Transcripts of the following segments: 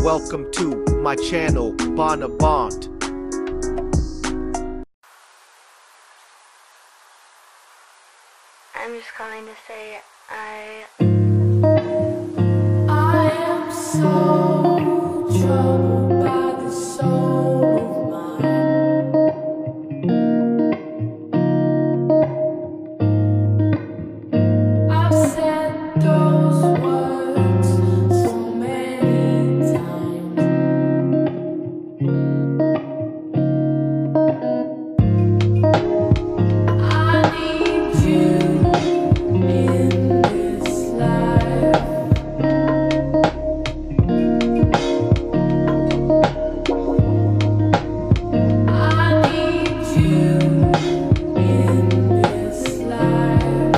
Welcome to my channel, Bond. I'm just calling to say I am so troubled by the soul of mine. I've said those words so many times. I need you in this life. I need you in this life.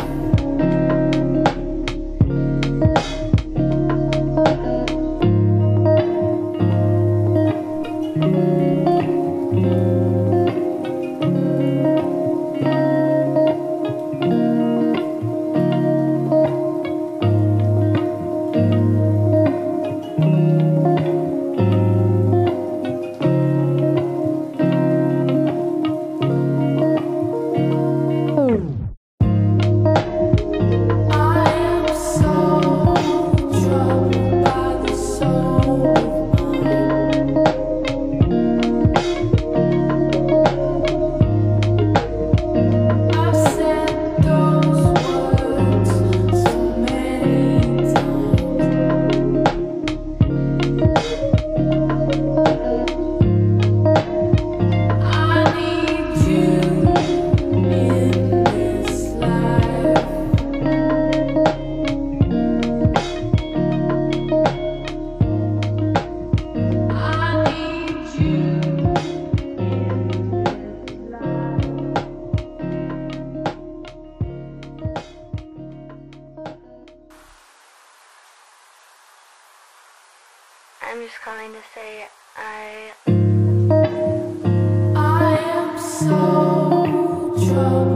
I am so troubled by the soul of mine. I've said those words so many times. I need you in this life. I need you in this life. I'm just calling to say I I am so troubled.